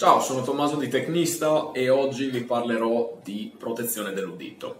Ciao, sono Tommaso di Tecnista e oggi vi parlerò di protezione dell'udito.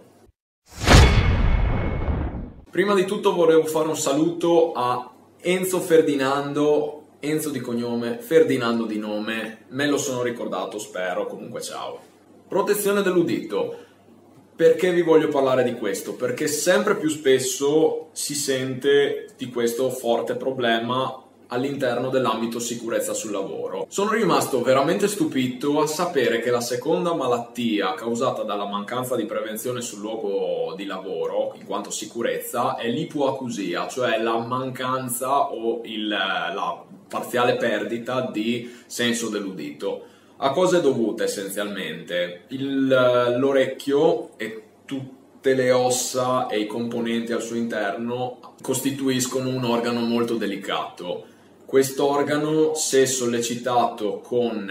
Prima di tutto volevo fare un saluto a Enzo Ferdinando, Enzo di cognome, Ferdinando di nome, me lo sono ricordato, spero, comunque ciao. Protezione dell'udito. Perché vi voglio parlare di questo? Perché sempre più spesso si sente di questo forte problema all'interno dell'ambito sicurezza sul lavoro. Sono rimasto veramente stupito a sapere che la seconda malattia causata dalla mancanza di prevenzione sul luogo di lavoro, in quanto sicurezza, è l'ipoacusia, cioè la mancanza o la parziale perdita di senso dell'udito. A cosa è dovuta essenzialmente? L'orecchio e tutte le ossa e i componenti al suo interno costituiscono un organo molto delicato. Quest'organo, se sollecitato con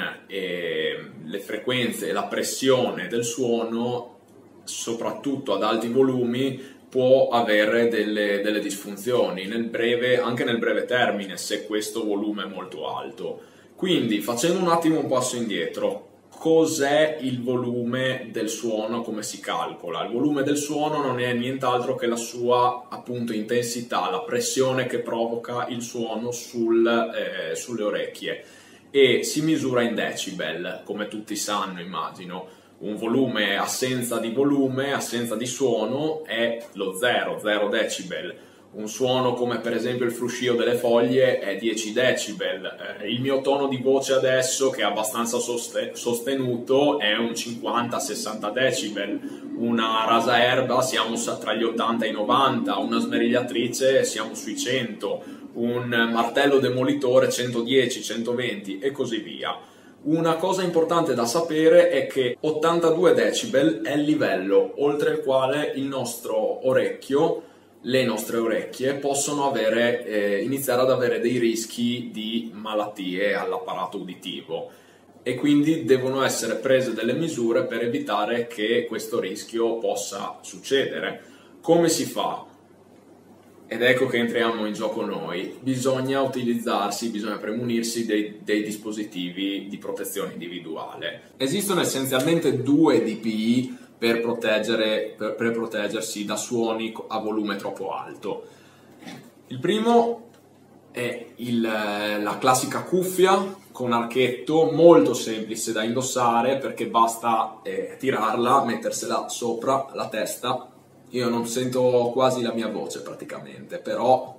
le frequenze e la pressione del suono, soprattutto ad alti volumi, può avere delle disfunzioni, anche nel breve termine, se questo volume è molto alto. Quindi, facendo un attimo un passo indietro, cos'è il volume del suono, come si calcola? Il volume del suono non è nient'altro che la sua, appunto, intensità, la pressione che provoca il suono sulle orecchie, e si misura in decibel, come tutti sanno, immagino. Un volume assenza di suono è lo 0 decibel. Un suono come per esempio il fruscio delle foglie è 10 decibel, il mio tono di voce adesso, che è abbastanza sostenuto, è un 50-60 decibel, una rasaerba siamo tra gli 80 e i 90, una smerigliatrice siamo sui 100, un martello demolitore 110-120 e così via. Una cosa importante da sapere è che 82 decibel è il livello oltre il quale il nostro orecchio, le nostre orecchie possono iniziare ad avere dei rischi di malattie all'apparato uditivo, e quindi devono essere prese delle misure per evitare che questo rischio possa succedere. Come si fa? Ed ecco che entriamo in gioco noi. Bisogna premunirsi dei dispositivi di protezione individuale. Esistono essenzialmente due DPI per proteggersi da suoni a volume troppo alto. Il primo è la classica cuffia con archetto, molto semplice da indossare perché basta tirarla, mettersela sopra la testa. Io non sento quasi la mia voce praticamente, però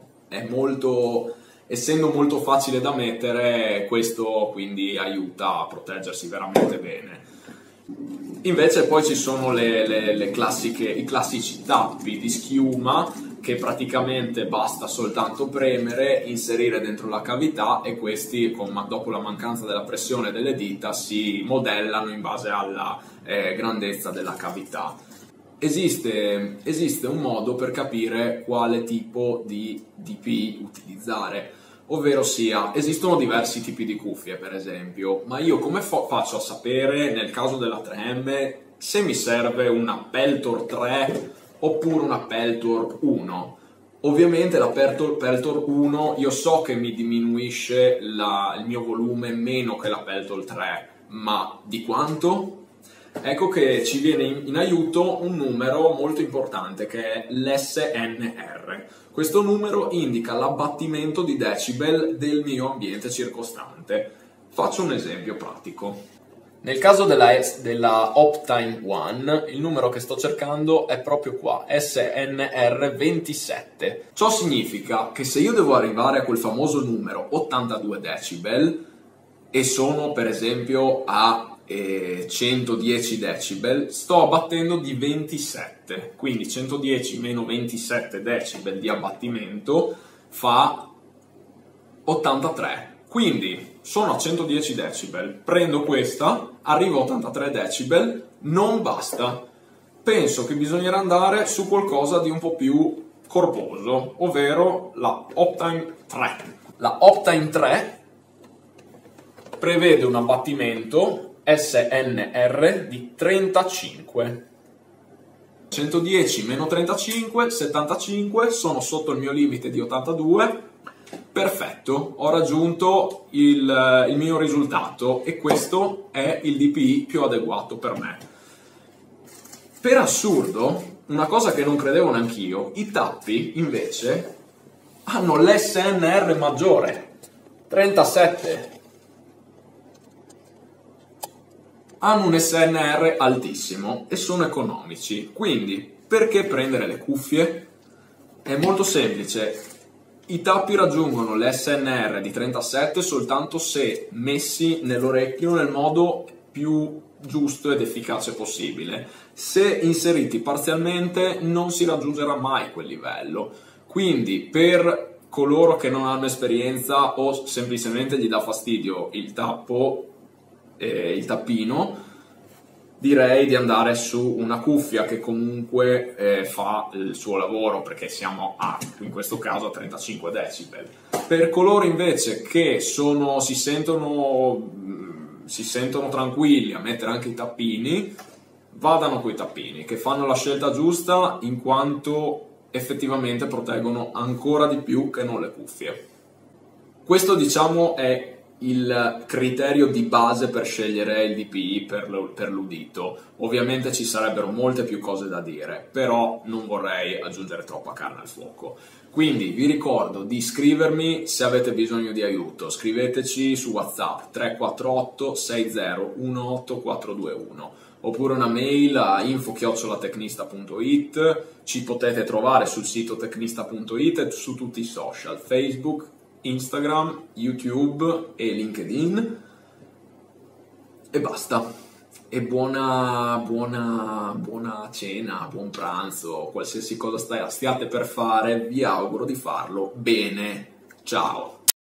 essendo molto facile da mettere, questo quindi aiuta a proteggersi veramente bene. Invece poi ci sono i classici tappi di schiuma che praticamente basta soltanto premere, inserire dentro la cavità, e questi, dopo la mancanza della pressione delle dita, si modellano in base alla grandezza della cavità. Esiste un modo per capire quale tipo di DPI utilizzare, ovvero sia, esistono diversi tipi di cuffie per esempio, ma io come faccio a sapere, nel caso della 3M, se mi serve una Peltor 3 oppure una Peltor 1? Ovviamente la Peltor 1 io so che mi diminuisce il mio volume meno che la Peltor 3, ma di quanto? Ecco che ci viene in aiuto un numero molto importante che è l'SNR. Questo numero indica l'abbattimento di decibel del mio ambiente circostante. Faccio un esempio pratico. Nel caso della Optime One, il numero che sto cercando è proprio qua, SNR 27. Ciò significa che se io devo arrivare a quel famoso numero 82 decibel e sono per esempio a 110 decibel, sto abbattendo di 27, quindi 110 meno 27 decibel di abbattimento fa 83, quindi sono a 110 decibel, prendo questa, arrivo a 83 decibel, non basta, penso che bisognerà andare su qualcosa di un po' più corposo, ovvero la Optime 3. La Optime 3 prevede un abbattimento SNR di 35. 110 meno 35, 75, sono sotto il mio limite di 82, Perfetto, ho raggiunto il mio risultato e questo è il DPI più adeguato per me. Per assurdo, una cosa che non credevo neanch'io, i tappi invece hanno l'SNR maggiore, 37. Hanno un SNR altissimo e sono economici, quindi perché prendere le cuffie? È molto semplice. I tappi raggiungono l'SNR di 37 soltanto se messi nell'orecchio nel modo più giusto ed efficace possibile. Se inseriti parzialmente non si raggiungerà mai quel livello. Quindi per coloro che non hanno esperienza o semplicemente gli dà fastidio il tappo, il tappino, direi di andare su una cuffia che comunque fa il suo lavoro, perché siamo in questo caso a 35 decibel. Per coloro invece che si sentono tranquilli a mettere anche i tappini, vadano coi tappini, che fanno la scelta giusta in quanto effettivamente proteggono ancora di più che non le cuffie. Questo, diciamo, è il criterio di base per scegliere il DPI per l'udito. Ovviamente ci sarebbero molte più cose da dire, però non vorrei aggiungere troppa carne al fuoco. Quindi vi ricordo di iscrivermi se avete bisogno di aiuto. Scriveteci su WhatsApp 348 60 18421 oppure una mail a info@tecnista.it. Ci potete trovare sul sito tecnista.it e su tutti i social, Facebook, Instagram, YouTube e LinkedIn, e basta. E buona cena, buon pranzo, qualsiasi cosa stiate per fare, vi auguro di farlo bene. Ciao!